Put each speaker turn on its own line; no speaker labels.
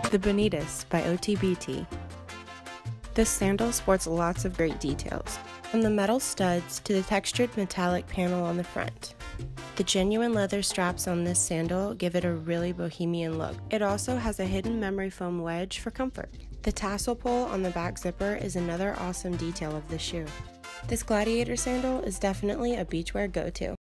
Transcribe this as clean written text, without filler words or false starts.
The Bonitas by OTBT. This sandal sports lots of great details, from the metal studs to the textured metallic panel on the front. The genuine leather straps on this sandal give it a really bohemian look. It also has a hidden memory foam wedge for comfort. The tassel pull on the back zipper is another awesome detail of this shoe. This gladiator sandal is definitely a beachwear go-to.